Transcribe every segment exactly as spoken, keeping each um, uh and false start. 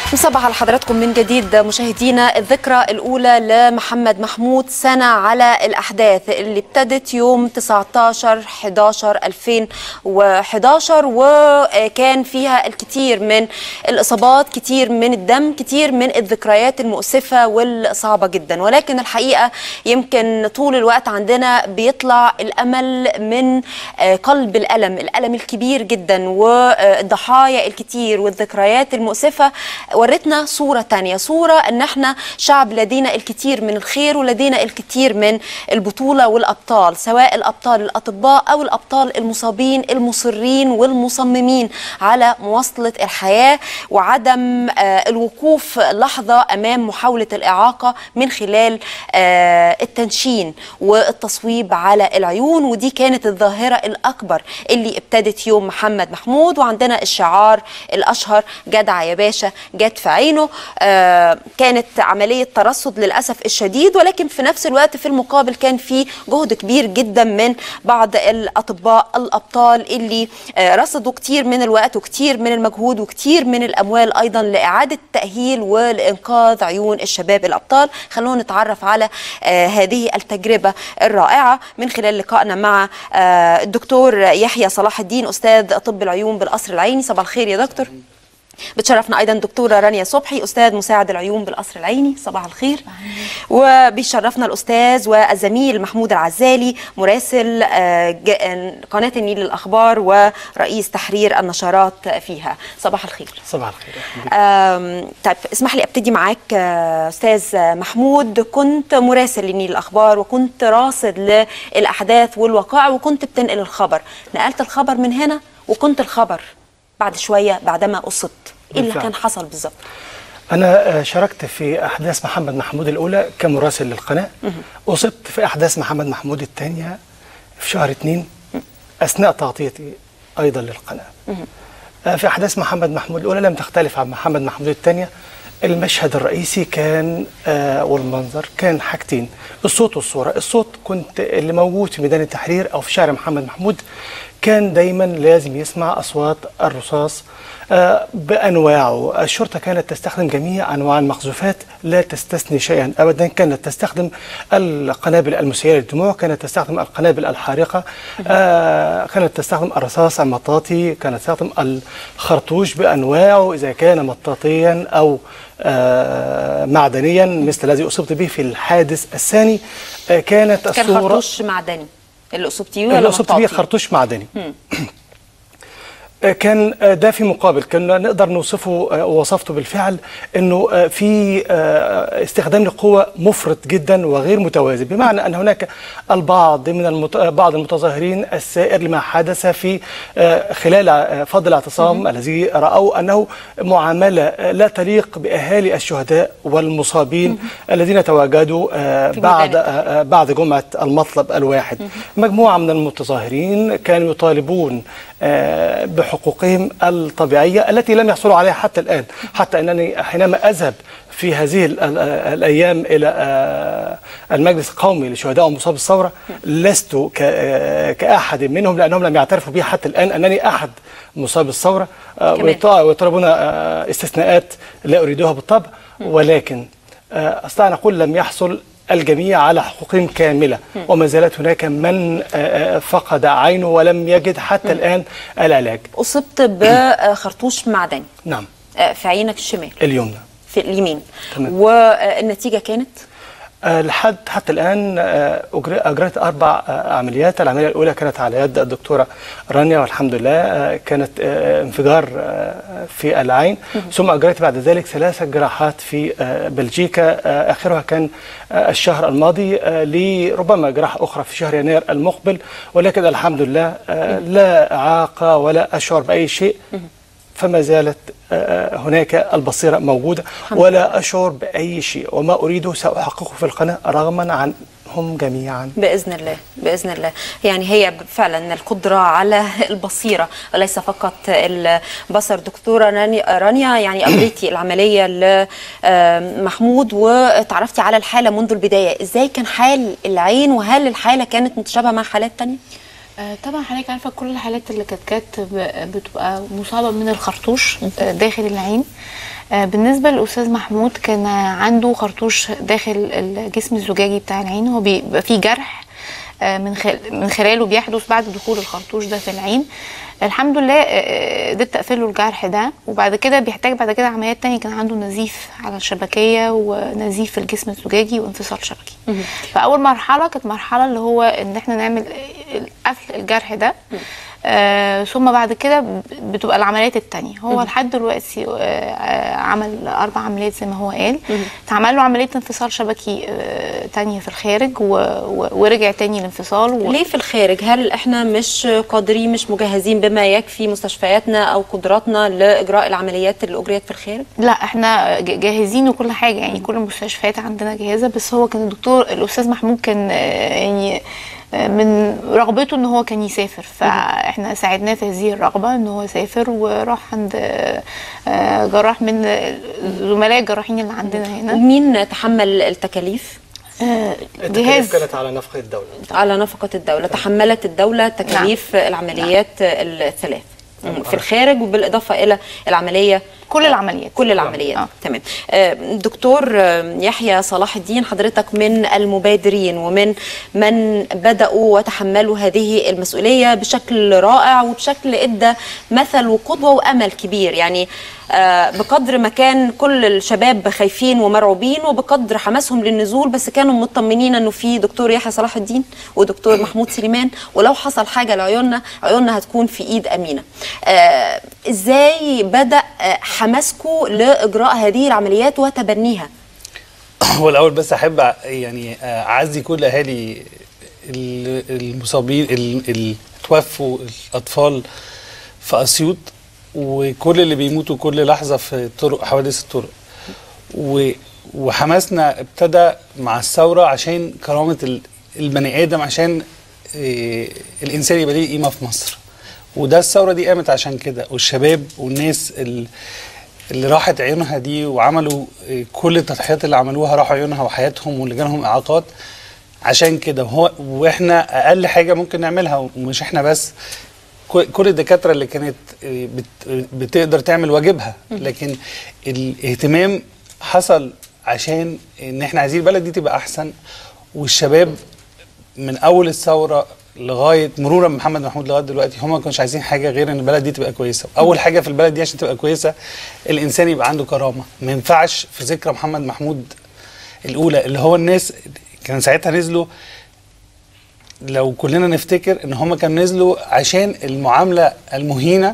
نصبح على حضراتكم من جديد مشاهدينا. الذكرى الأولى لمحمد محمود سنة على الأحداث اللي ابتدت يوم تسعتاشر حداشر ألفين وحداشر، وكان فيها الكثير من الإصابات، كثير من الدم، كثير من الذكريات المؤسفة والصعبة جدا. ولكن الحقيقة يمكن طول الوقت عندنا بيطلع الأمل من قلب الألم، الألم الكبير جدا والضحايا الكثير والذكريات المؤسفة. ورتنا صورة تانية، صورة ان احنا شعب لدينا الكثير من الخير ولدينا الكثير من البطولة والأبطال، سواء الأبطال الأطباء أو الأبطال المصابين المصرين والمصممين على مواصلة الحياة وعدم آه الوقوف لحظة أمام محاولة الإعاقة من خلال آه التنشين والتصويب على العيون. ودي كانت الظاهرة الأكبر اللي ابتدت يوم محمد محمود، وعندنا الشعار الأشهر جدع يا باشا جت في عينه. آه كانت عملية ترصد للأسف الشديد، ولكن في نفس الوقت في المقابل كان في جهد كبير جدا من بعض الأطباء الأبطال اللي آه رصدوا كتير من الوقت وكتير من المجهود وكتير من الأموال أيضا لإعادة تأهيل ولإنقاذ عيون الشباب الأبطال. خلونا نتعرف على آه هذه التجربة الرائعة من خلال لقائنا مع آه الدكتور يحيى صلاح الدين، أستاذ طب العيون بالقصر العيني. صباح الخير يا دكتور. بتشرفنا ايضا دكتوره رانيا صبحي، استاذ مساعد العيون بالقصر العيني. صباح الخير. وبيشرفنا الاستاذ والزميل محمود العزالي، مراسل قناه النيل للاخبار ورئيس تحرير النشرات فيها. صباح الخير. صباح الخير. طيب اسمح لي ابتدي معاك استاذ محمود. كنت مراسل لنيل الاخبار وكنت راصد للاحداث والوقائع وكنت بتنقل الخبر، نقلت الخبر من هنا وكنت الخبر بعد شوية بعدما أصبت. إيه اللي كان حصل بالظبط؟ أنا شاركت في أحداث محمد محمود الأولى كمراسل للقناة. أصبت في أحداث محمد محمود الثانية في شهر اثنين أثناء تغطيتي أيضا للقناة. في أحداث محمد محمود الأولى لم تختلف عن محمد محمود الثانية. المشهد الرئيسي كان آه والمنظر كان حاجتين، الصوت والصورة. الصوت كنت اللي موجود في ميدان التحرير أو في شارع محمد محمود كان دايما لازم يسمع أصوات الرصاص آه بأنواعه. الشرطة كانت تستخدم جميع أنواع المقذوفات لا تستثني شيئا أبدا. كانت تستخدم القنابل المسيلة للدموع، كانت تستخدم القنابل الحارقة، آه كانت تستخدم الرصاص المطاطي، كانت تستخدم الخرطوش بأنواعه إذا كان مطاطيا أو آه معدنيا مثل الذي أصبت به في الحادث الثاني. آه كانت الصورة كان خرطوش معدني اللي أصبتيه ولا اللي أصبت به خرطوش معدني. كان ده في مقابل كنا نقدر نوصفه ووصفته بالفعل انه في استخدام لقوه مفرط جدا وغير متوازن، بمعنى ان هناك البعض من المت... بعض المتظاهرين السائر لما حدث في خلال فض الاعتصام الذي راوا انه معامله لا تليق باهالي الشهداء والمصابين الذين تواجدوا بعد بعد جمعه المطلب الواحد. مجموعه من المتظاهرين كانوا يطالبون بحقوقهم الطبيعية التي لم يحصلوا عليها حتى الآن، حتى أنني حينما أذهب في هذه الأيام إلى المجلس القومي لشهداء ومصاب الثورة لست كأحد منهم، لأنهم لم يعترفوا بي حتى الآن أنني أحد مصاب الثورة، ويطلبون استثناءات لا أريدها بالطبع، ولكن أستطيع أن أقول لم يحصل الجميع على حقوقهم كاملة، وما زالت هناك من فقد عينه ولم يجد حتى الآن العلاج. أصبت بخرطوش معدني. نعم. في عينك الشمال. اليمنى. في اليمين. تمام. والنتيجة كانت؟ لحد حتى الآن أجريت أربع عمليات. العملية الأولى كانت على يد الدكتورة رانيا والحمد لله، كانت انفجار في العين، ثم أجريت بعد ذلك ثلاثة جراحات في بلجيكا، آخرها كان الشهر الماضي، لربما جراحة أخرى في شهر يناير المقبل، ولكن الحمد لله لا إعاقة ولا أشعر بأي شيء، فما زالت هناك البصيرة موجودة ولا أشعر بأي شيء، وما أريده سأحققه في القناة رغما عنهم جميعا بإذن الله. بإذن الله. يعني هي فعلا القدرة على البصيرة وليس فقط البصر. دكتورة رانيا، يعني أجريتي العملية لمحمود وتعرفتي على الحالة منذ البداية، إزاي كان حال العين وهل الحالة كانت متشابهة مع حالات تانية؟ آه طبعا حضرتك عارفه كل الحالات اللي كانت كانت بتبقى مصابه من الخرطوش آه داخل العين. آه بالنسبه للاستاذ محمود كان عنده خرطوش داخل الجسم الزجاجي بتاع العين، هو بيبقى فيه جرح آه من من خلاله بيحدث بعد دخول الخرطوش ده في العين. الحمد لله قدرت اقفل له الجرح ده، وبعد كده بيحتاج بعد كده عمليات تانية. كان عنده نزيف على الشبكيه ونزيف في الجسم الزجاجي وانفصال شبكي. فاول مرحله كانت مرحله اللي هو ان احنا نعمل قفل الجرح ده، آه ثم بعد كده بتبقى العمليات التانية. هو لحد دلوقتي آه عمل اربع عمليات زي ما هو قال. اتعمل له عمليه انفصال شبكي آه تانية في الخارج و... و... ورجع تاني الانفصال. و... ليه في الخارج؟ هل احنا مش قادرين مش مجهزين بما يكفي مستشفياتنا او قدراتنا لاجراء العمليات اللي اجريت في الخارج؟ لا احنا جاهزين وكل حاجه، يعني كل المستشفيات عندنا جاهزه. بس هو كان الدكتور الاستاذ محمود كان آه يعني من رغبته ان هو كان يسافر، فاحنا ساعدناه في هذه الرغبه ان هو يسافر وراح عند جراح من زملاء الجراحين اللي عندنا هنا. ومين تحمل التكاليف؟ جهاز كانت على نفقه الدوله. على نفقه الدوله تحملت الدوله تكاليف نعم. العمليات نعم. الثلاث في الخارج، وبالاضافه الى العمليه كل العمليات كل العمليات آه. تمام. دكتور يحيى صلاح الدين، حضرتك من المبادرين ومن من بدأوا وتحملوا هذه المسؤولية بشكل رائع وبشكل ادى مثل وقدوة وأمل كبير. يعني بقدر ما كان كل الشباب خايفين ومرعوبين وبقدر حماسهم للنزول، بس كانوا مطمنين انه في دكتور يحيى صلاح الدين ودكتور محمود سليمان، ولو حصل حاجة لعيوننا عيوننا هتكون في ايد امينة. ازاي بدأ حماسكم لاجراء هذه العمليات وتبنيها؟ هو الاول بس احب يعني اعزي كل اهالي المصابين اللي توفوا الاطفال في اسيوط، وكل اللي بيموتوا كل لحظه في الطرق حوادث الطرق. وحماسنا ابتدى مع الثوره عشان كرامه البني ادم، عشان الانسان يبقى ليه قيمه في مصر. وده الثوره دي قامت عشان كده، والشباب والناس اللي راحت عيونها دي وعملوا كل التضحيات اللي عملوها راحوا عيونها وحياتهم واللي جالهم اعاقات عشان كده. وهو واحنا اقل حاجه ممكن نعملها، ومش احنا بس، كل الدكاتره اللي كانت بتقدر تعمل واجبها، لكن الاهتمام حصل عشان ان احنا عايزين البلد دي تبقى احسن. والشباب من اول الثوره لغايه مرورا محمد محمود لغايه دلوقتي هم ما كانوش عايزين حاجه غير ان البلد دي تبقى كويسه. اول حاجه في البلد دي عشان تبقى كويسه الانسان يبقى عنده كرامه. ما ينفعش في ذكرى محمد محمود الاولى اللي هو الناس كان ساعتها نزلوا، لو كلنا نفتكر ان هم كانوا نزلوا عشان المعامله المهينه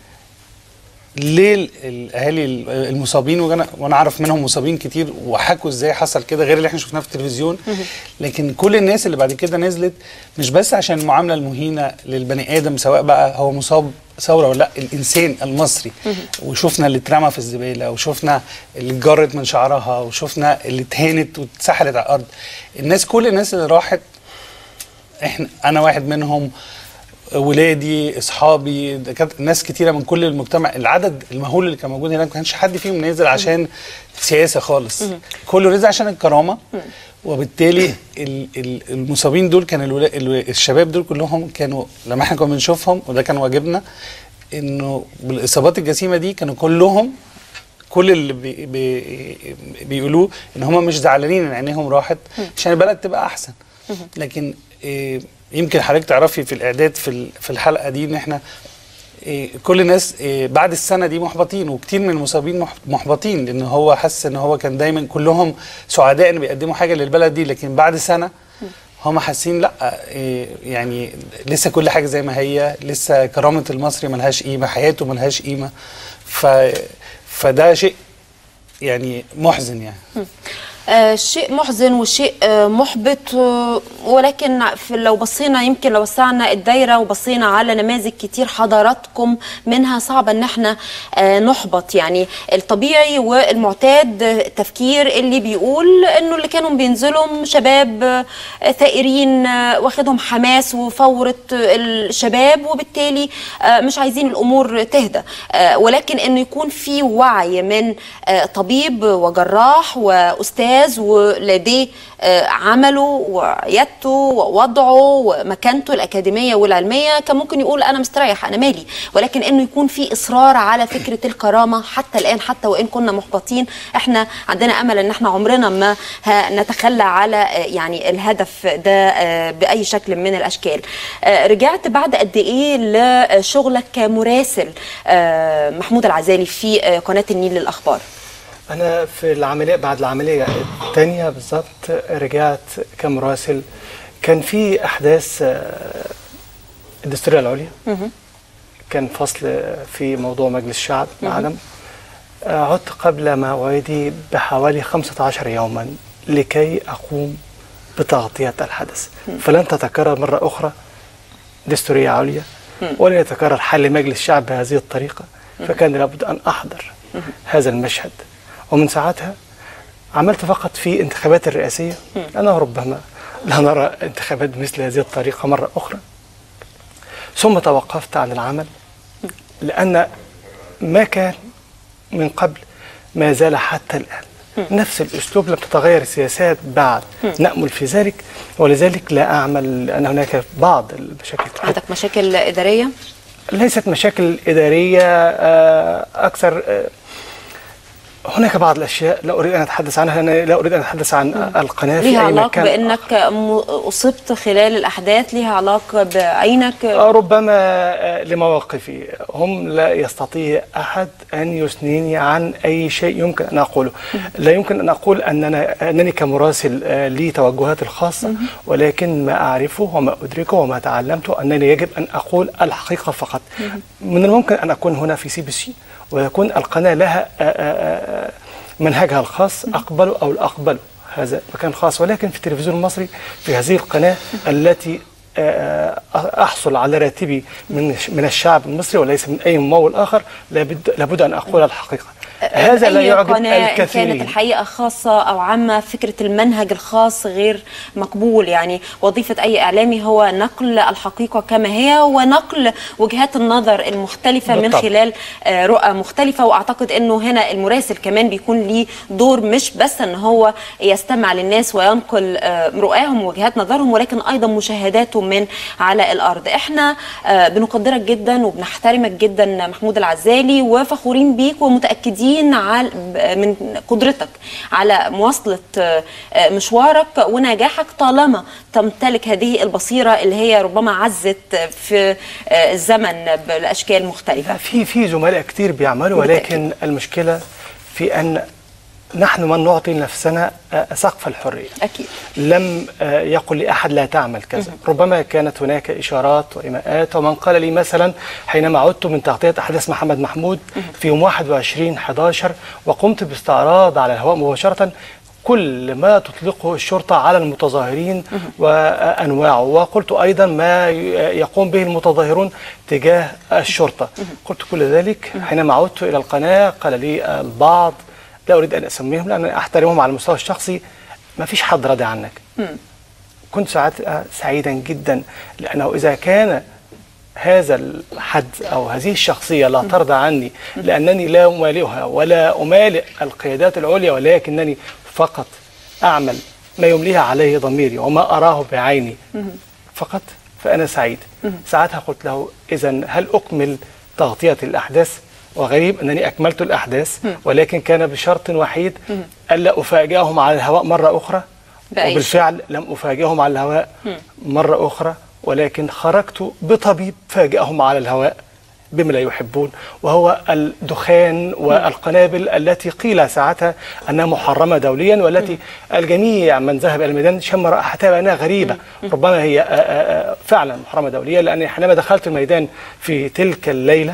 للاهالي المصابين، وانا اعرف منهم مصابين كتير وحكوا ازاي حصل كده غير اللي احنا شفناه في التلفزيون. لكن كل الناس اللي بعد كده نزلت مش بس عشان المعامله المهينه للبني ادم سواء بقى هو مصاب ثوره ولا لا، الانسان المصري. وشفنا اللي اترمى في الزباله، وشفنا اللي اتجرت من شعرها، وشفنا اللي اتهانت واتسحلت على الارض. الناس كل الناس اللي راحت احنا انا واحد منهم، ولادي، اصحابي، كانت ناس كتيره من كل المجتمع. العدد المهول اللي كان موجود هناك ما كانش حد فيهم نازل عشان سياسه خالص، كله نزل عشان الكرامه. وبالتالي المصابين دول كان الشباب دول كلهم كانوا لما احنا كنا بنشوفهم، وده كان واجبنا، انه بالاصابات الجسيمه دي كانوا كلهم كل اللي بي بي بيقولوه ان هم مش زعلانين ان عينيهم راحت عشان البلد تبقى احسن. لكن إيه يمكن حضرتك تعرفي في الاعداد في في الحلقه دي ان احنا إيه كل الناس إيه بعد السنه دي محبطين، وكتير من المصابين محبطين لان هو حس ان هو كان دايما كلهم سعداء ان بيقدموا حاجه للبلد دي، لكن بعد سنه هم حاسين لا إيه يعني لسه كل حاجه زي ما هي، لسه كرامه المصري ملهاش قيمه، حياته ملهاش قيمه. ف فده شيء يعني محزن يعني. آه شيء محزن وشيء آه محبط. آه ولكن لو بصينا يمكن لو وسعنا الدايره وبصينا على نماذج كتير حضراتكم منها صعب ان احنا آه نحبط. يعني الطبيعي والمعتاد التفكير اللي بيقول انه اللي كانوا بينزلوا شباب آه ثائرين آه واخدهم حماس وفوره الشباب، وبالتالي آه مش عايزين الامور تهدى. آه ولكن انه يكون في وعي من آه طبيب وجراح واستاذ ممتاز ولديه عمله وعيادته ووضعه ومكانته الأكاديمية والعلمية، كان ممكن يقول أنا مستريح أنا مالي، ولكن إنه يكون في إصرار على فكرة الكرامة حتى الآن، حتى وإن كنا محبطين احنا عندنا أمل إن احنا عمرنا ما نتخلى على يعني الهدف ده بأي شكل من الأشكال. رجعت بعد قد إيه لشغلك كمراسل محمود العزالي في قناة النيل للأخبار؟ أنا في العملية بعد العملية الثانية بالظبط رجعت كمراسل. كان في أحداث الدستورية العليا، كان فصل في موضوع مجلس الشعب العالم. عدت قبل موعدي بحوالي خمسة عشر يوما لكي أقوم بتغطية الحدث، فلن تتكرر مرة أخرى دستورية عليا ولن يتكرر حل مجلس الشعب بهذه الطريقة، فكان لابد أن أحضر هذا المشهد. ومن ساعتها عملت فقط في انتخابات الرئاسية، أنا ربما لا نرى انتخابات مثل هذه الطريقة مرة أخرى. ثم توقفت عن العمل لأن ما كان من قبل ما زال حتى الآن نفس الأسلوب، لم تتغير السياسات بعد، نأمل في ذلك، ولذلك لا أعمل لأن هناك بعض المشاكل. عندك مشاكل إدارية؟ ليست مشاكل إدارية أكثر، هناك بعض الأشياء لا أريد أن أتحدث عنها. أنا لا أريد أن أتحدث عن م. القناة ليها علاقة بأنك أصبت خلال الأحداث، ليها علاقة بعينك؟ ربما لمواقفي، هم لا يستطيع أحد أن يثنيني عن أي شيء يمكن أن أقوله. م. لا يمكن أن أقول أننا أنني كمراسل لي توجهات الخاصة، م. ولكن ما أعرفه وما أدركه وما تعلمته أنني يجب أن أقول الحقيقة فقط. م. من الممكن أن أكون هنا في سي بي سي ويكون القناة لها منهجها الخاص، أقبله أو لا أقبله، هذا مكان خاص، ولكن في التلفزيون المصري في هذه القناة التي أحصل على راتبي من من الشعب المصري وليس من أي ممول آخر، لابد لابد أن أقول الحقيقة. هذا لا يعجب الكثيرين. كانت الحقيقة خاصة أو عامة، فكرة المنهج الخاص غير مقبول. يعني وظيفة أي إعلامي هو نقل الحقيقة كما هي ونقل وجهات النظر المختلفة بالطبع. من خلال رؤى مختلفة. وأعتقد أنه هنا المراسل كمان بيكون ليه دور، مش بس أن هو يستمع للناس وينقل رؤاهم ووجهات نظرهم، ولكن أيضا مشاهداتهم من على الأرض. إحنا بنقدرك جدا وبنحترمك جدا محمود العزالي، وفخورين بيك ومتأكدين من قدرتك على مواصلة مشوارك ونجاحك طالما تمتلك هذه البصيرة اللي هي ربما عزت في الزمن بالأشكال مختلفة. في في زملاء كتير بيعملوا، ولكن المشكلة في أن نحن من نعطي نفسنا سقف الحرية. أكيد. لم يقل لأحد لا تعمل كذا. ربما كانت هناك إشارات وإيماءات، ومن قال لي مثلا حينما عدت من تغطية أحداث محمد محمود في يوم واحد وعشرين أحد عشر وقمت باستعراض على الهواء مباشرة كل ما تطلقه الشرطة على المتظاهرين وأنواعه، وقلت أيضا ما يقوم به المتظاهرون تجاه الشرطة. قلت كل ذلك. حينما عدت إلى القناة قال لي البعض، لا أريد أن أسميهم لأن أحترمهم على المستوى الشخصي، ما فيش حد راضي عنك. م. كنت ساعتها سعيدا جدا، لأنه إذا كان هذا الحد أو هذه الشخصية لا ترضى عني لأنني لا أمالئها ولا أمالئ القيادات العليا، ولكنني فقط أعمل ما يمليها عليه ضميري وما أراه بعيني فقط، فأنا سعيد. ساعتها قلت له إذن هل أكمل تغطية الأحداث؟ وغريب أنني أكملت الأحداث، ولكن كان بشرط وحيد ألا أفاجئهم على الهواء مرة أخرى. وبالفعل لم أفاجئهم على الهواء مرة أخرى، ولكن خرجت بطبيب فاجئهم على الهواء بما لا يحبون، وهو الدخان والقنابل التي قيل ساعتها أنها محرمة دوليا، والتي الجميع من ذهب إلى الميدان شم رائحتها بأنها غريبة. ربما هي فعلا محرمة دوليا، لأني حينما دخلت الميدان في تلك الليلة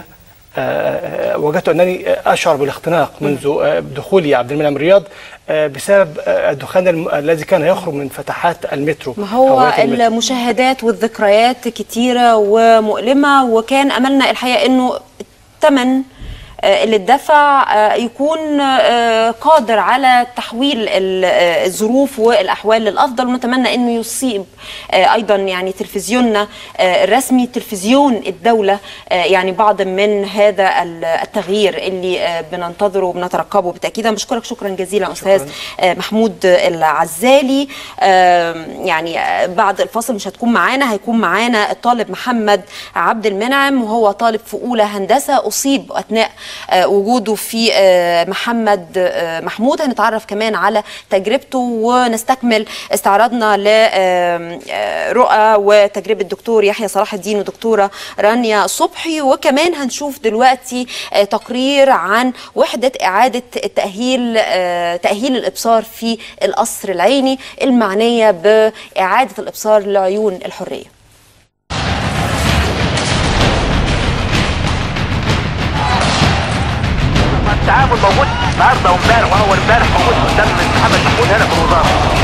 وجدت أنني أشعر بالاختناق منذ دخولي عبد المنعم رياض بسبب الدخان الذي كان يخرج من فتحات المترو. ما هو المشاهدات والذكريات كتيرة ومؤلمة، وكان أملنا الحقيقة أنه ثمن اللي اتدفع يكون قادر على تحويل الظروف والاحوال للافضل، ونتمنى انه يصيب ايضا يعني تلفزيوننا الرسمي تلفزيون الدوله يعني بعض من هذا التغيير اللي بننتظره وبنترقبه بالتاكيد. انا بشكرك شكرا جزيلا استاذ محمود العزالي. يعني بعد الفاصل مش هتكون معانا، هيكون معانا الطالب محمد عبد المنعم، وهو طالب في اولى هندسه اصيب اثناء وجوده في محمد محمود. هنتعرف كمان على تجربته ونستكمل استعراضنا لرؤى وتجربه الدكتور يحيى صلاح الدين ودكتوره رانيا صبحي، وكمان هنشوف دلوقتي تقرير عن وحده اعاده التاهيل تاهيل الابصار في القصر العيني المعنيه باعاده الابصار لعيون الحريه. التعامل موجود النهارده وامبارح وهو امبارح موجود قدام محمد محمود هنا في الوزاره.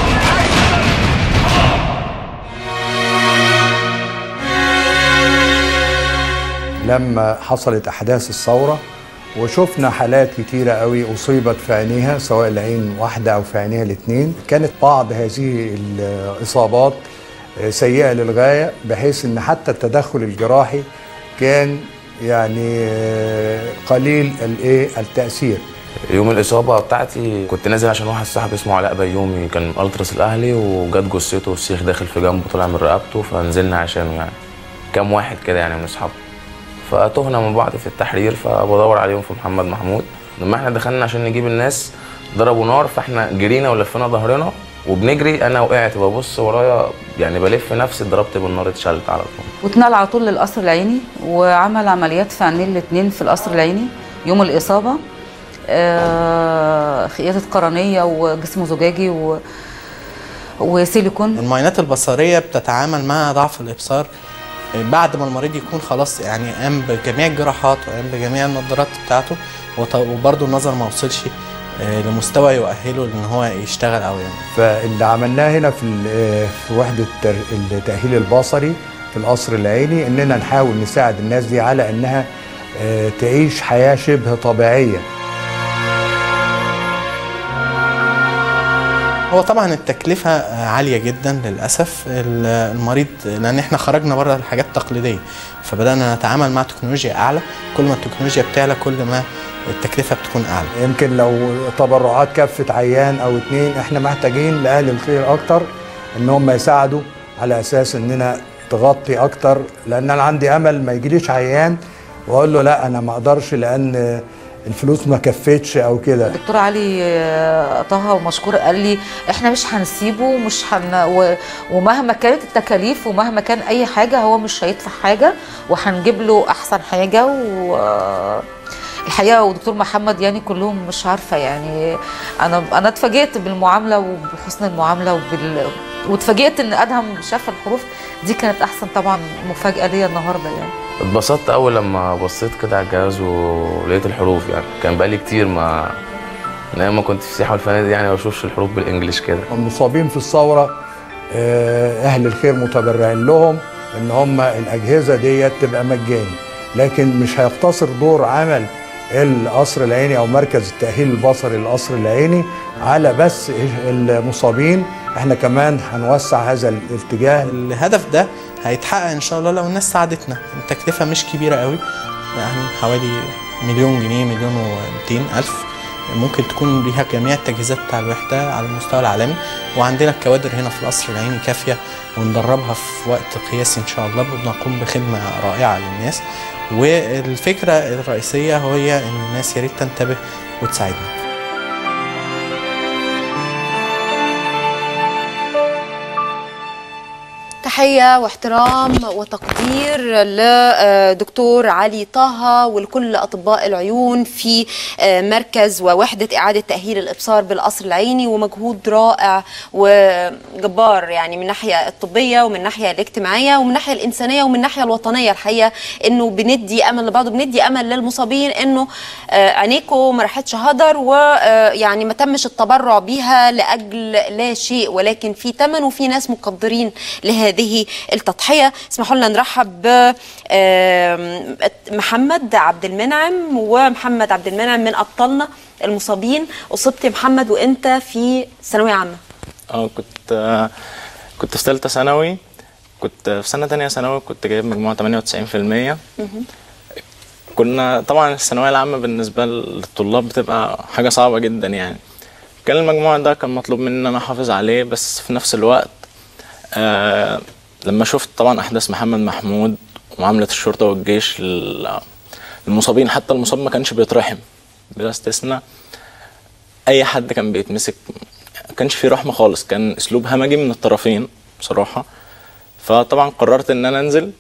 لما حصلت احداث الثوره وشفنا حالات كتيره قوي اصيبت في عينيها، سواء العين واحده او في عينيها الاثنين، كانت بعض هذه الاصابات سيئه للغايه، بحيث ان حتى التدخل الجراحي كان يعني قليل الايه التاثير. يوم الاصابه بتاعتي كنت نازل عشان واحد صاحبي اسمه علاء بيومي كان التراس الاهلي، وجت جثته السيخ داخل في جنبه طلع من رقبته، فنزلنا عشانه يعني كام واحد كده يعني من اصحابه، فتهنا من بعض في التحرير، فبدور عليهم في محمد محمود. لما احنا دخلنا عشان نجيب الناس ضربوا نار، فاحنا جرينا ولفينا ظهرنا وبنجري، انا وقعت ببص ورايا يعني بلف نفسي اتضربت بالنار اتشلت على طول. واتنقل على طول للقصر العيني وعمل عمليات في عينيه الاثنين في القصر العيني يوم الاصابه، آه خياطه قرنيه وجسم زجاجي و وسيليكون. المعاينات البصريه بتتعامل مع ضعف الابصار بعد ما المريض يكون خلاص يعني قام بجميع الجراحات وقام بجميع النظارات بتاعته، وبرضه النظر ما وصلش لمستوى يؤهله ان هو يشتغل او يعني. فاللي عملناه هنا في في وحده التاهيل البصري في القصر العيني اننا نحاول نساعد الناس دي على انها تعيش حياه شبه طبيعيه. هو طبعا التكلفه عاليه جدا للاسف المريض، لان احنا خرجنا بره الحاجات التقليديه، فبدانا نتعامل مع تكنولوجيا اعلى. كل ما التكنولوجيا بتعلى كل ما التكلفه بتكون اعلى. يمكن لو تبرعات كفه عيان او اتنين، احنا محتاجين لاهل الخير اكتر ان هم يساعدوا على اساس اننا تغطي اكتر، لان انا عندي امل ما يجيليش عيان واقول له لا انا ما اقدرش لان الفلوس ما كفتش او كده. الدكتور علي طه ومشكور قال لي احنا مش هنسيبه ومش هن ومهما كانت التكاليف ومهما كان اي حاجه هو مش هيدفع حاجه وهنجيب له احسن حاجه. و الحقيقه ودكتور محمد يعني كلهم مش عارفه يعني انا انا اتفاجئت بالمعامله وبحسن المعامله وبال واتفاجئت ان ادهم شاف الحروف دي، كانت احسن طبعا مفاجاه ليا النهارده يعني. اتبسطت اول لما بصيت كده على الجهاز ولقيت الحروف، يعني كان بقالي كتير ما انا ما كنت في السياحه والفنادق يعني ما بشوفش الحروف بالانجلش كده. المصابين في الثوره اهل الخير متبرعين لهم ان هم الاجهزه ديت تبقى مجاني، لكن مش هيقتصر دور عمل القصر العيني او مركز التاهيل البصري للقصر العيني على بس المصابين، احنا كمان هنوسع هذا الاتجاه. الهدف ده هيتحقق ان شاء الله لو الناس ساعدتنا. التكلفه مش كبيره قوي، يعني حوالي مليون جنيه مليون ومئتين الف، ممكن تكون ليها جميع التجهيزات بتاع الوحده على المستوى العالمي، وعندنا الكوادر هنا في القصر العيني كافيه وندربها في وقت قياسي ان شاء الله، بنقوم بخدمه رائعه للناس. والفكره الرئيسيه هي ان الناس يا ريت تنتبه وتساعدنا. تحية واحترام وتقدير لدكتور علي طه ولكل أطباء العيون في مركز ووحدة إعادة تأهيل الإبصار بالقصر العيني، ومجهود رائع وجبار يعني من الناحية الطبية ومن الناحية الاجتماعية ومن الناحية الإنسانية ومن الناحية الوطنية. الحقيقة إنه بندي أمل لبعض وبندي أمل للمصابين إنه عينيكم ما راحتش هدر، ويعني ما تمش التبرع بيها لأجل لا شيء، ولكن في ثمن وفي ناس مقدرين لهذه هذه التضحية. اسمحوا لنا نرحب بمحمد عبد المنعم، ومحمد عبد المنعم من أبطالنا المصابين. أصبت محمد وأنت في ثانوية عامة. اه كنت آه كنت في ثالثة ثانوي، كنت في سنة تانية ثانوي، كنت جايب مجموعة ثمانية وتسعين في المية. كنا طبعا الثانوية العامة بالنسبة للطلاب بتبقى حاجة صعبة جدا يعني. كان المجموع ده كان مطلوب مني ان انا احافظ عليه، بس في نفس الوقت آه لما شفت طبعا احداث محمد محمود ومعاملة الشرطة والجيش للمصابين، حتى المصاب ما كانش بيترحم بلا استثناء. اي حد كان بيتمسك ما كانش فيه رحمة خالص، كان اسلوب همجي من الطرفين بصراحة. فطبعا قررت ان انا انزل،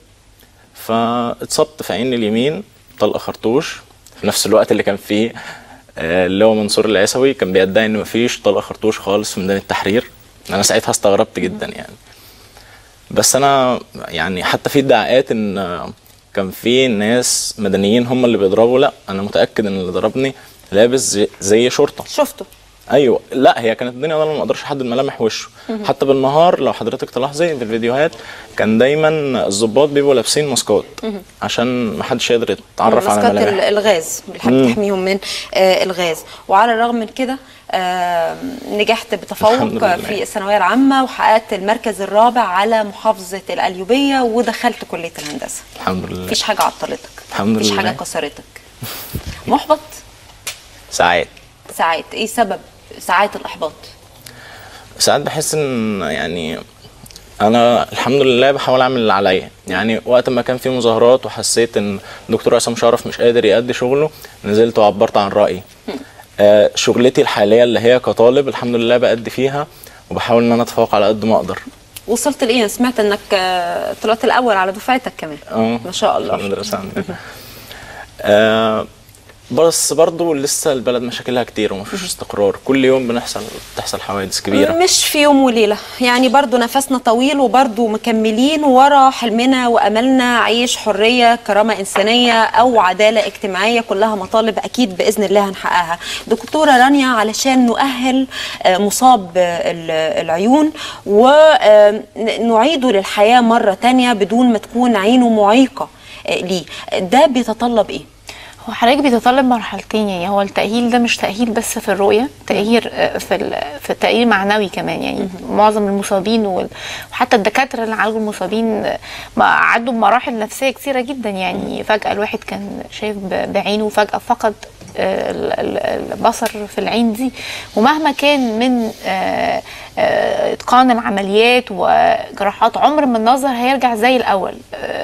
فاتصبت في عيني اليمين طلقة خرطوش في نفس الوقت اللي كان فيه اللي هو منصور العيسوي كان بيدعي ان مفيش طلقة خرطوش خالص في ميدان التحرير. انا ساعتها استغربت جدا يعني، بس انا يعني حتى في ادعاءات ان كان في ناس مدنيين هم اللي بيضربوا، لا انا متاكد ان اللي ضربني لابس زي, زي شرطه. شفته؟ ايوه. لا هي كانت الدنيا ضلمه، ما اقدرش احدد ملامح وشه. حتى بالنهار لو حضرتك تلاحظي في الفيديوهات كان دايما الضباط بيبقوا لابسين ماسكات عشان ما حدش يقدر يتعرف على ملامح. ماسكات الغاز اللي تحميهم من آه الغاز. وعلى الرغم من كده آه نجحت بتفوق في الثانويه العامه وحققت المركز الرابع على محافظه القليوبيه ودخلت كليه الهندسه. الحمد لله. مفيش حاجه عطلتك؟ الحمد لله. مفيش حاجه كسرتك؟ محبط؟ ساعات. ساعات. ايه سبب ساعات الاحباط؟ ساعات بحس ان يعني انا الحمد لله بحاول اعمل اللي عليا يعني. وقت ما كان في مظاهرات وحسيت ان الدكتور عصام شرف مش قادر يأدي شغله، نزلت وعبرت عن رايي. آه شغلتي الحاليه اللي هي كطالب الحمد لله بأدي فيها، وبحاول ان انا اتفوق على قد ما اقدر. وصلت لايه؟ سمعت انك طلعت الاول على دفعتك كمان. اه ما شاء الله. في المدرسه عندنا. آه بس برضه لسه البلد مشاكلها كتير ومفيش استقرار، كل يوم بنحصل بتحصل حوادث كبيره. مش في يوم وليله يعني، برضه نفسنا طويل وبرضه مكملين ورا حلمنا واملنا، عيش، حريه، كرامه انسانيه او عداله اجتماعيه، كلها مطالب اكيد باذن الله هنحققها. دكتوره رانيا، علشان نؤهل مصاب العيون ونعيده للحياه مره ثانيه بدون ما تكون عينه معيقه ليه، ده بيتطلب ايه؟ هو حضرتك بيتطلب مرحلتين يعني. هو التأهيل ده مش تأهيل بس في الرؤية، تأهيل في في التأهيل معنوي كمان يعني. معظم المصابين وحتى الدكاترة اللي عالجوا المصابين عدوا بمراحل نفسية كثيرة جدا يعني. فجأة الواحد كان شايف بعينه وفجأة فقد البصر في العين دي، ومهما كان من اتقان العمليات وجراحات عمر ما النظر هيرجع زي الأول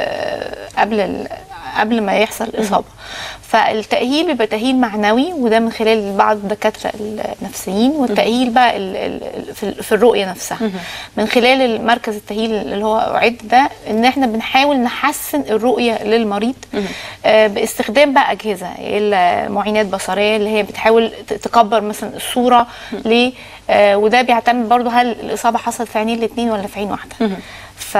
قبل قبل ما يحصل الإصابة. فالتأهيل بيبقى تأهيل معنوي، وده من خلال بعض الدكاترة النفسيين، والتأهيل بقى في الرؤية نفسها من خلال المركز التأهيل اللي هو أعد ده، إن احنا بنحاول نحسن الرؤية للمريض باستخدام بقى أجهزة المعينات بصرية اللي هي بتحاول تكبر مثلا الصورة ليه، وده بيعتمد برضو هل الإصابة حصلت في عينين الاثنين ولا في عين واحدة. ف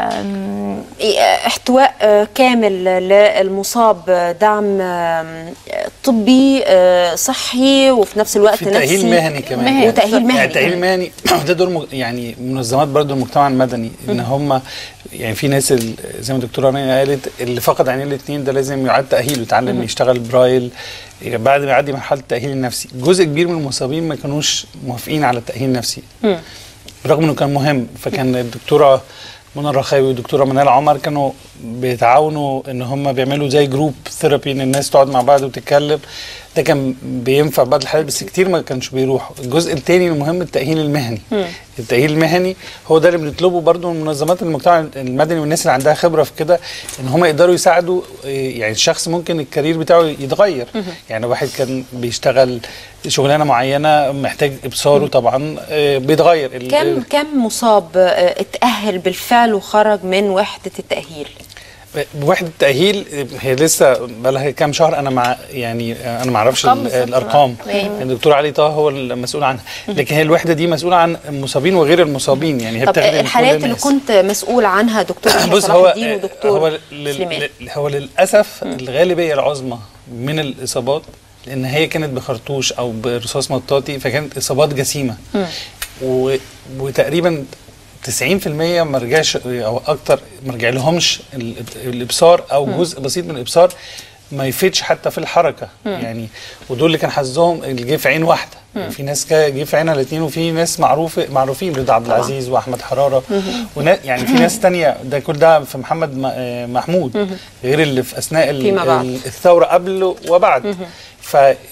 احتواء كامل للمصاب، دعم طبي صحي وفي نفس الوقت في تأهيل مهني كمان مهني. وتأهيل مهني يعني تأهيل مهني ده دور يعني منظمات برضو المجتمع المدني، ان هم يعني في ناس زي ما الدكتوره رانيا قالت اللي فقد عينين الاثنين ده لازم يعاد تأهيله، يتعلم يشتغل برايل بعد ما يعدي مرحله التأهيل النفسي. جزء كبير من المصابين ما كانوش موافقين على التأهيل النفسي رغم انه كان مهم. فكان الدكتوره منى الرخاوي والدكتوره منال عمر كانوا بيتعاونوا ان هم بيعملوا زي جروب ثيرابي، ان الناس تقعد مع بعض وتتكلم. ده كان بينفع بعض الحالات بس كتير ما كانش بيروحوا. الجزء الثاني المهم التأهيل المهني. م. التأهيل المهني هو ده اللي بنطلبه برضو من منظمات المجتمع المدني والناس اللي عندها خبره في كده، ان هم يقدروا يساعدوا. يعني الشخص ممكن الكارير بتاعه يتغير. م. يعني واحد كان بيشتغل شغلانه معينه محتاج ابصاره طبعا بيتغير. كم كم مصاب اتأهل بالفعل وخرج من وحده التأهيل؟ وحده التأهيل هي لسه بقى لها كام شهر، انا مع يعني انا ما اعرفش الارقام، الدكتور علي طه هو المسؤول عنها، لكن هي الوحده دي مسؤوله عن المصابين وغير المصابين يعني. هي طب الحالات اللي كنت مسؤول عنها دكتور صلاح الدين ودكتور هو سليمان، هو للاسف الغالبيه العظمى من الاصابات لان هي كانت بخرطوش او برصاص مطاطي، فكانت اصابات جسيمه و... وتقريبا تسعين في المية ما رجعش او اكتر ما رجع لهمش الابصار او جزء بسيط من الابصار ما يفيدش حتى في الحركه. م. يعني ودول اللي كان حظهم اللي جه في عين واحده. يعني في ناس جه في عينها الاثنين، وفي ناس معروف معروفين رضا عبد العزيز واحمد حراره، يعني في ناس تانية. ده كل ده في محمد محمود غير اللي في اثناء الثوره قبل وبعد. ف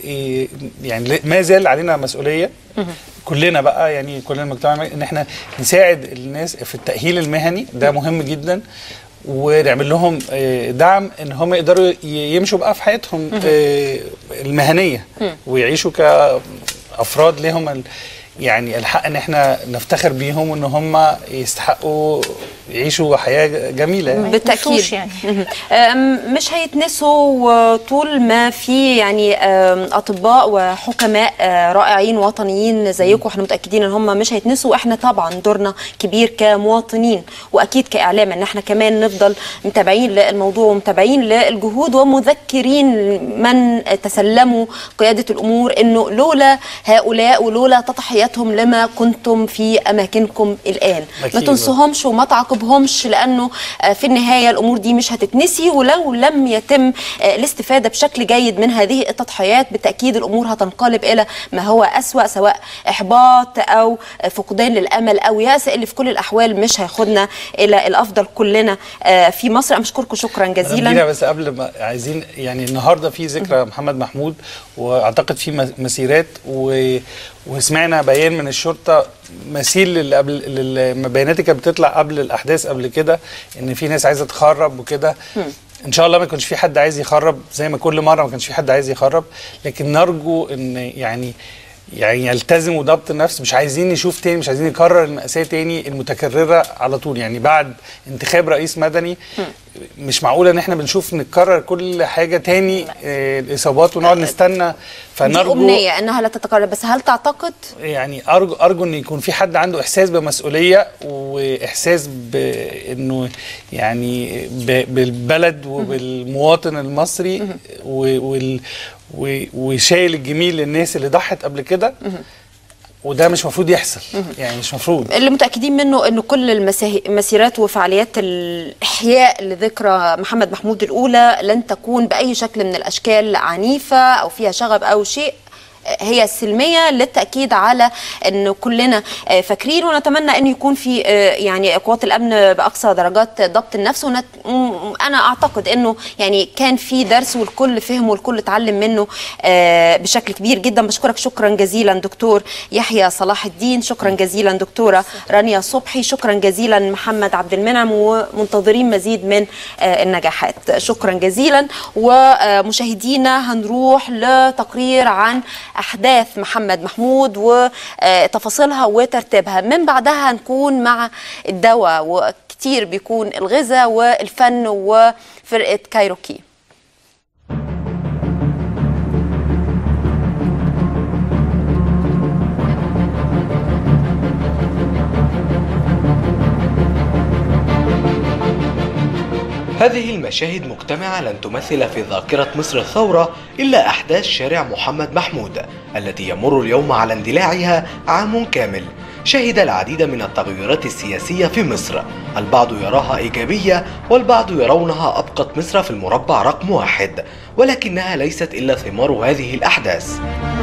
يعني ما زال علينا مسؤوليه كلنا بقى، يعني كلنا المجتمع، ان احنا نساعد الناس في التاهيل المهني. ده مهم جدا، ونعمل لهم دعم ان هم يقدروا يمشوا بقى في حياتهم المهنيه ويعيشوا كافراد لهم يعني الحق ان احنا نفتخر بيهم، وان هم يستحقوا يعيشوا حياه جميله. يعني بالتاكيد يعني. مش هيتنسوا طول ما في يعني اطباء وحكماء رائعين وطنيين زيكم، احنا متاكدين ان هم مش هيتنسوا. واحنا طبعا دورنا كبير كمواطنين واكيد كاعلام ان احنا كمان نفضل متابعين للموضوع ومتابعين للجهود ومذكرين من تسلموا قياده الامور انه لولا هؤلاء ولولا تضحيات لما كنتم في اماكنكم الان. ما تنسوهمش وما تعاقبهمش، لانه في النهايه الامور دي مش هتتنسي، ولو لم يتم الاستفاده بشكل جيد من هذه التضحيات بالتاكيد الامور هتنقلب الى ما هو اسوأ، سواء احباط او فقدان للامل او يأس، اللي في كل الاحوال مش هياخدنا الى الافضل كلنا في مصر. انا بشكركم شكرا جزيلا. بس قبل ما عايزين يعني النهارده في ذكرى محمد محمود، واعتقد في مسيرات و وسمعنا بيان من الشرطه مثيل للي قبل البيانات اللي كانت بتطلع قبل الاحداث قبل كده، ان في ناس عايزه تخرب وكده. ان شاء الله ما يكونش في حد عايز يخرب زي ما كل مره ما كانش في حد عايز يخرب، لكن نرجو ان يعني يعني يلتزموا ضبط النفس. مش عايزين نشوف تاني، مش عايزين نكرر المأساة تاني المتكررة على طول. يعني بعد انتخاب رئيس مدني مش معقولة ان احنا بنشوف نتكرر كل حاجة تاني، آه الإصابات، ونقعد نستنى. فنرجو دي أمنية انها لا تتكرر، بس هل تعتقد؟ يعني ارجو ارجو ان يكون في حد عنده احساس بمسؤولية واحساس بانه يعني بالبلد وبالمواطن المصري وال وشايل الجميل للناس اللي ضحت قبل كده، وده مش مفروض يحصل. يعني مش مفروض. اللي متاكدين منه انه كل المسيرات وفعاليات الاحياء لذكرى محمد محمود الاولى لن تكون باي شكل من الاشكال عنيفه او فيها شغب او شيء، هي سلميه للتاكيد على انه كلنا فاكرين، ونتمنى انه يكون في يعني قوات الامن باقصى درجات ضبط النفس. ونت... انا اعتقد انه يعني كان في درس والكل فهم والكل اتعلم منه بشكل كبير جدا. بشكرك شكرا جزيلا دكتور يحيى صلاح الدين، شكرا جزيلا دكتوره رانيا صبحي، شكرا جزيلا محمد عبد المنعم، ومنتظرين مزيد من النجاحات. شكرا جزيلا. ومشاهدينا هنروح لتقرير عن أحداث محمد محمود وتفاصيلها وترتيبها، من بعدها هنكون مع الدواء، وكتير بيكون الغذاء والفن وفرقة كايروكي. هذه المشاهد مجتمعة لن تمثل في ذاكرة مصر الثورة إلا أحداث شارع محمد محمود التي يمر اليوم على اندلاعها عام كامل. شهد العديد من التغيرات السياسية في مصر، البعض يراها إيجابية والبعض يرونها أبقت مصر في المربع رقم واحد، ولكنها ليست إلا ثمار هذه الأحداث.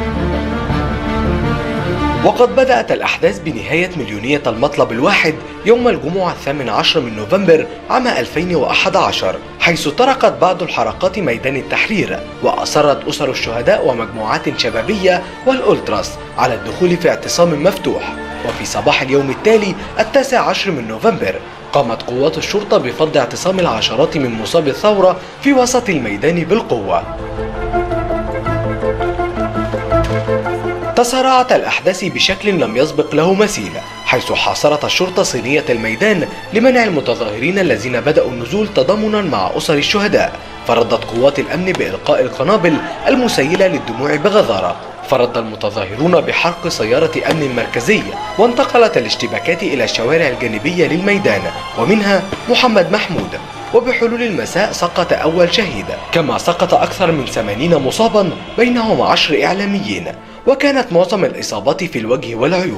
وقد بدأت الأحداث بنهاية مليونية المطلب الواحد يوم الجمعة الثامن عشر من نوفمبر عام ألفين وأحد عشر، حيث طرقت بعض الحركات ميدان التحرير، وأصرت أسر الشهداء ومجموعات شبابية والأولتراس على الدخول في اعتصام مفتوح. وفي صباح اليوم التالي التاسع عشر من نوفمبر قامت قوات الشرطة بفض اعتصام العشرات من مصابي الثورة في وسط الميدان بالقوة. تسارعت الأحداث بشكل لم يسبق له مثيل، حيث حاصرت الشرطة صينية الميدان لمنع المتظاهرين الذين بدأوا النزول تضامنا مع أسر الشهداء، فردت قوات الأمن بإلقاء القنابل المسيلة للدموع بغزارة، فرد المتظاهرون بحرق سيارة أمن مركزية، وانتقلت الاشتباكات إلى الشوارع الجانبية للميدان ومنها محمد محمود. وبحلول المساء سقط أول شهيد، كما سقط أكثر من ثمانين مصابا بينهم عشر إعلاميين، وكانت معظم الإصابات في الوجه والعيون.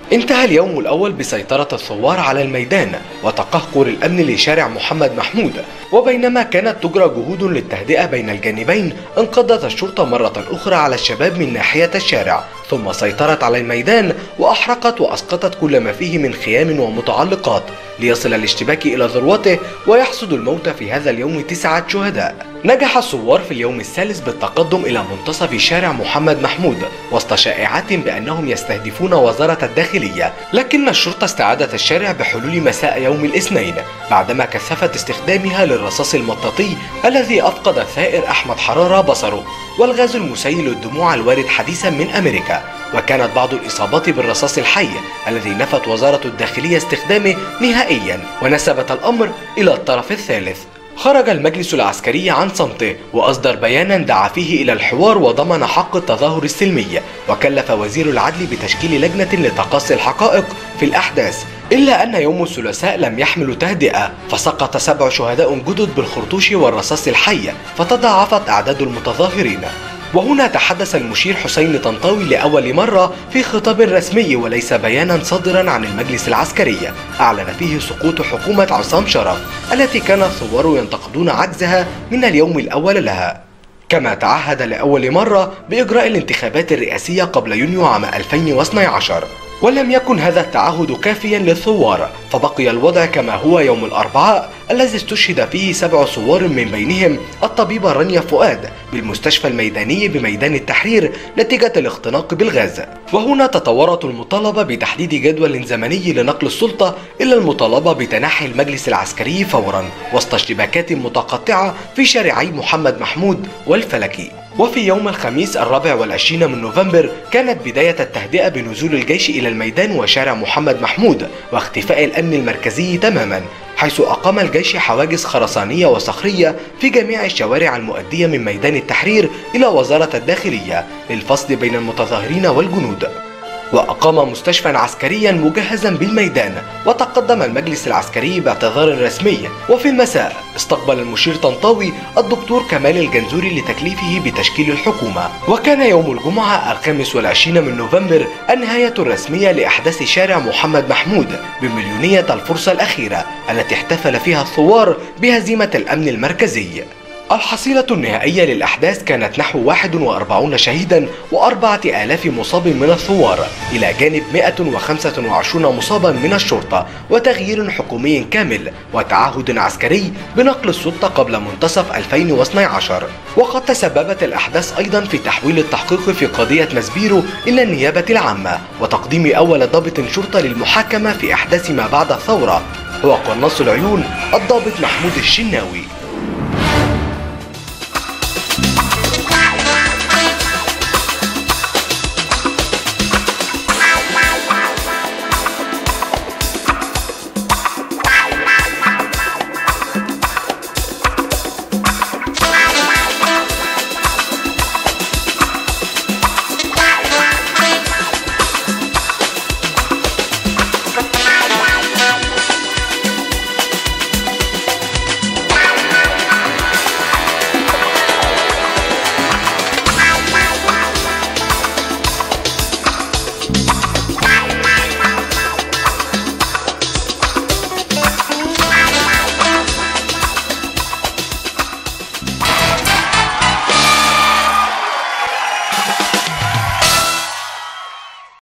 انتهى اليوم الأول بسيطرة الثوار على الميدان وتقهقر الأمن لشارع محمد محمود، وبينما كانت تجرى جهود للتهدئة بين الجانبين انقضت الشرطة مرة أخرى على الشباب من ناحية الشارع، ثم سيطرت على الميدان وأحرقت وأسقطت كل ما فيه من خيام ومتعلقات ليصل الاشتباك إلى ذروته ويحصد الموت في هذا اليوم تسعة شهداء. نجح الثوار في اليوم الثالث بالتقدم إلى منتصف شارع محمد محمود وسط شائعات بأنهم يستهدفون وزارة الداخلية، لكن الشرطة استعادت الشارع بحلول مساء يوم الاثنين بعدما كثفت استخدامها للرصاص المطاطي الذي أفقد الثائر أحمد حرارة بصره والغاز المسيل للدموع الوارد حديثا من أمريكا. وكانت بعض الإصابات بالرصاص الحي الذي نفت وزارة الداخلية استخدامه نهائيا ونسبت الأمر إلى الطرف الثالث. خرج المجلس العسكري عن صمته وأصدر بيانا دعا فيه إلى الحوار وضمن حق التظاهر السلمي، وكلف وزير العدل بتشكيل لجنة لتقصي الحقائق في الأحداث، إلا أن يوم الثلاثاء لم يحمل تهدئة فسقط سبع شهداء جدد بالخرطوش والرصاص الحي فتضاعفت أعداد المتظاهرين. وهنا تحدث المشير حسين طنطاوي لأول مرة في خطاب رسمي وليس بيانا صادرا عن المجلس العسكري أعلن فيه سقوط حكومة عصام شرف التي كان الثوار ينتقدون عجزها من اليوم الأول لها، كما تعهد لأول مرة بإجراء الانتخابات الرئاسية قبل يونيو عام ألفين واثني عشر. ولم يكن هذا التعهد كافيا للثوار فبقي الوضع كما هو يوم الأربعاء الذي استشهد فيه سبع ثوار من بينهم الطبيبة رانيا فؤاد بالمستشفى الميداني بميدان التحرير نتيجة الاختناق بالغاز. وهنا تطورت المطالبة بتحديد جدول زمني لنقل السلطة إلى المطالبة بتنحي المجلس العسكري فورا وسط اشتباكات متقطعة في شارعي محمد محمود والفلكي. وفي يوم الخميس الرابع والعشرين من نوفمبر كانت بداية التهدئة بنزول الجيش إلى الميدان وشارع محمد محمود واختفاء الأمن المركزي تماما، حيث أقام الجيش حواجز خرسانية وصخرية في جميع الشوارع المؤدية من ميدان التحرير إلى وزارة الداخلية للفصل بين المتظاهرين والجنود. وأقام مستشفى عسكريا مجهزا بالميدان، وتقدم المجلس العسكري باعتذار رسمي. وفي المساء استقبل المشير طنطاوي الدكتور كمال الجنزوري لتكليفه بتشكيل الحكومة. وكان يوم الجمعة الخامس والعشرين من نوفمبر النهاية الرسمية لأحداث شارع محمد محمود بمليونية الفرصة الأخيرة التي احتفل فيها الثوار بهزيمة الأمن المركزي. الحصيلة النهائية للأحداث كانت نحو واحد وأربعين شهيدا وأربعة آلاف مصاب من الثوار إلى جانب مئة وخمسة وعشرين مصابا من الشرطة وتغيير حكومي كامل وتعهد عسكري بنقل السلطة قبل منتصف ألفين واثني عشر. وقد تسببت الأحداث أيضا في تحويل التحقيق في قضية مسبيرو إلى النيابة العامة وتقديم أول ضابط شرطة للمحاكمة في أحداث ما بعد الثورة هو قناص العيون الضابط محمود الشناوي.